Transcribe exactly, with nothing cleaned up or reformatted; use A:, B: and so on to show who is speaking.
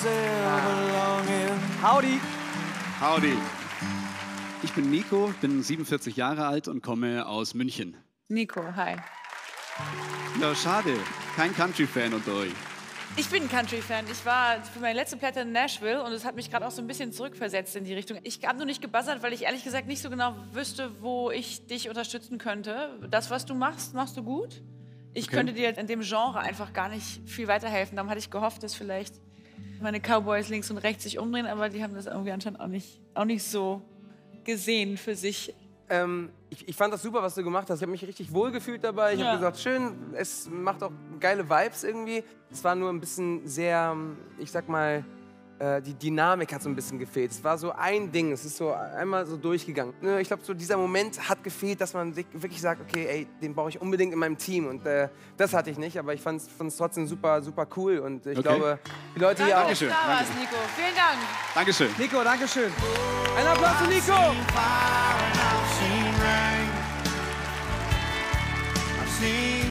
A: Howdy.
B: Howdy. Ich bin Nico, bin siebenundvierzig Jahre alt und komme aus München.
C: Nico, hi.
B: Ja, schade. Kein Country-Fan unter euch.
C: Ich bin ein Country-Fan. Ich war für meine letzte Platte in Nashville und es hat mich gerade auch so ein bisschen zurückversetzt in die Richtung. Ich habe nur nicht gebuzzert, weil ich ehrlich gesagt nicht so genau wüsste, wo ich dich unterstützen könnte. Das, was du machst, machst du gut. Ich
B: Okay.
C: könnte dir in dem Genre einfach gar nicht viel weiterhelfen. Darum hatte ich gehofft, dass vielleicht meine Cowboys links und rechts sich umdrehen, aber die haben das irgendwie anscheinend auch nicht, auch nicht so gesehen für sich.
A: Ähm, ich, ich fand das super, was du gemacht hast. Ich habe mich richtig wohl gefühlt dabei. Ich
C: Ja.
A: habe gesagt, schön, es macht auch geile Vibes irgendwie. Es war nur ein bisschen sehr, ich sag mal, äh, die Dynamik hat so ein bisschen gefehlt. Es war so ein Ding, es ist so einmal so durchgegangen. Ich glaube, so dieser Moment hat gefehlt, dass man sich wirklich sagt, okay, ey, den brauche ich unbedingt in meinem Team. Und äh, das hatte ich nicht, aber ich fand es trotzdem super, super cool. Und ich
B: Okay.
A: glaube, die Leute
C: Danke,
A: hier auch.
C: dass du da warst, Nico. Vielen Dank.
B: Dankeschön.
A: Nico, danke schön. Ein Applaus für Nico.